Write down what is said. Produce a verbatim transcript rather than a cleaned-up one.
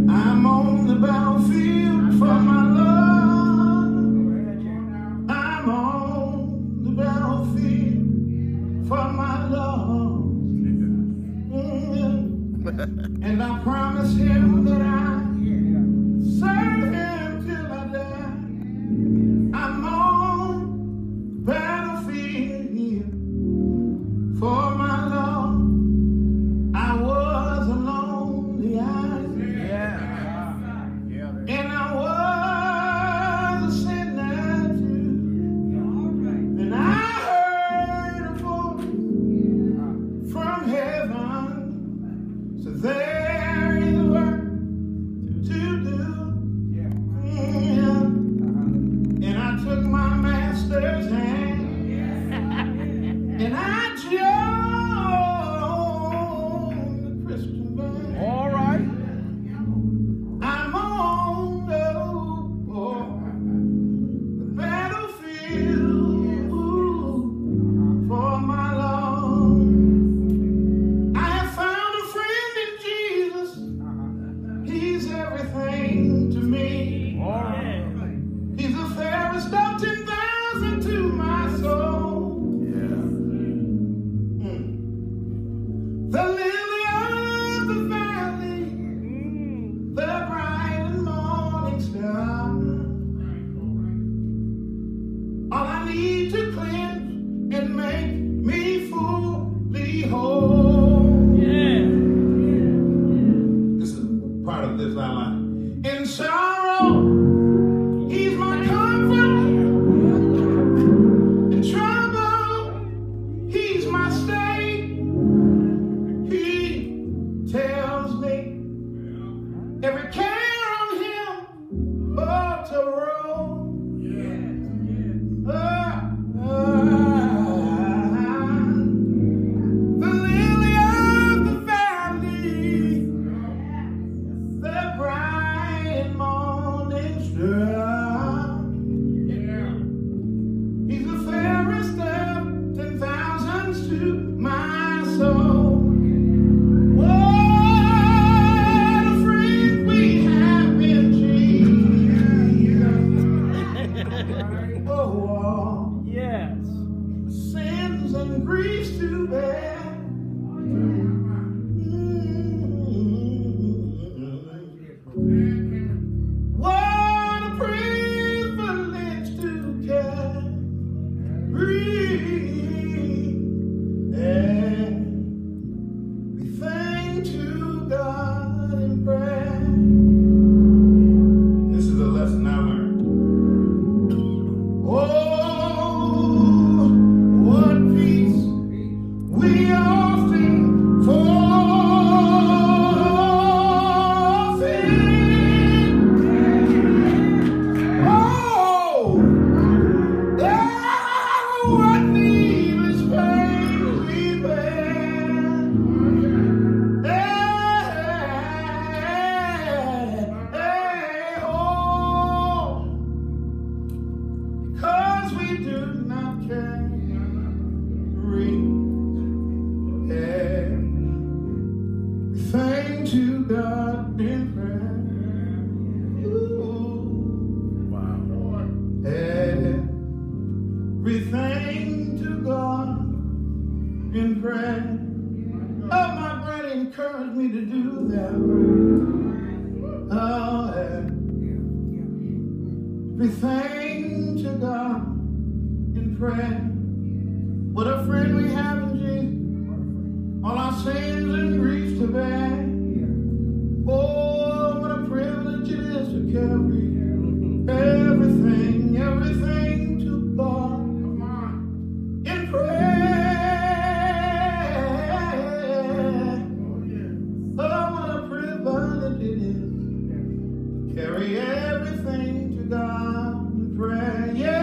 I'm on the battlefield for my love. I'm on the battlefield for my love. Mm-hmm. And I promise him that I serve him till I die. I'm on the battlefield for my love. I was a lonely eyes. And I was a sinner too. And I heard a voice from heaven. So there is work to do. Yeah. And I took my master's hand. And I joined the Christian band. All right. I'm on the, oh, the battlefield for my love. I have found a friend in Jesus. He's everything to me. All right. He's the fairest of ten thousand to my soul. Yeah. Mm. The lily of the valley, the bright and morning star. All I need to cleanse and make me fully whole. Yeah. This is part of this I like. In sorrow, he's my comfort. In trouble, he's my stay. He tells me every care on him ought to roll. Ah, ah, the lily of the valley, the bright morning star. He's the fairest of ten thousands to my soul. What a friend we have in Jesus. Oh, all Yes. sins and griefs to bear. Mm. What a privilege to carry. We thank to God in prayer. This is a lesson I learned. Oh, what peace we often forfeit. Oh, yeah, what needless pain we bear. Hey, hey, oh, 'cause we do not carry everything to God in prayer. Ooh. Wow. Everything to God in prayer. Oh, my brother encouraged me to do that. Oh, everything to God in prayer. What a friend we have in Jesus. All our sins and griefs to bear. Oh, what a privilege it is to carry everything, everything to God in prayer. Oh, what a privilege it is to carry everything to God in prayer. Yeah.